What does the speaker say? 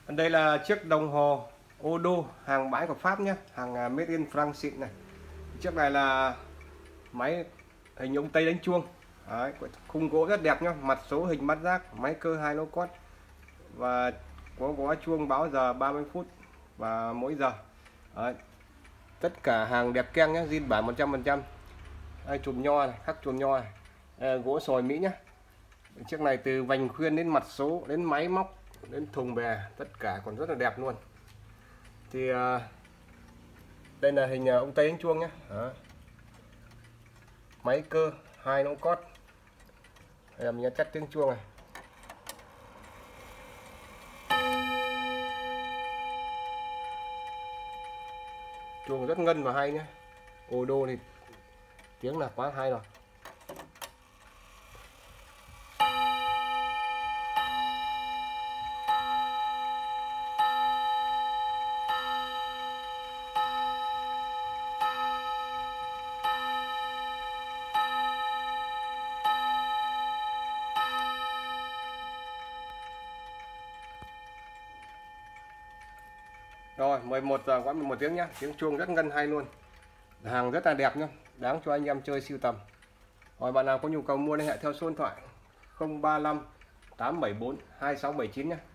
Đây là chiếc đồng hồ Odo hàng bãi của Pháp nhé, hàng made in France này. Chiếc này là máy hình ông Tây đánh chuông. Đấy, khung gỗ rất đẹp nhá, mặt số hình bát giác, máy cơ 2 lỗ cốt và có gói chuông báo giờ 30 phút và mỗi giờ. Đấy, tất cả hàng đẹp keng nhé, zin bản 100%. Đây, chùm nho này, khắc chùm nho này, gỗ sồi Mỹ nhé. Chiếc này từ vành khuyên đến mặt số đến máy móc đến thùng bè tất cả còn rất là đẹp luôn. Thì đây là hình ông Tây đánh chuông nhé. Đó. Máy cơ 2 lỗ cốt. Đây là mình đã cắt tiếng chuông này. Chuông rất ngân và hay nhé. Odo thì tiếng là quá hay rồi. Rồi 11 giờ quá 11 tiếng nhá, tiếng chuông rất ngân hay luôn, hàng rất là đẹp nhá, đáng cho anh em chơi sưu tầm. Rồi bạn nào có nhu cầu mua liên hệ theo số điện thoại 035 874 2679 nhé.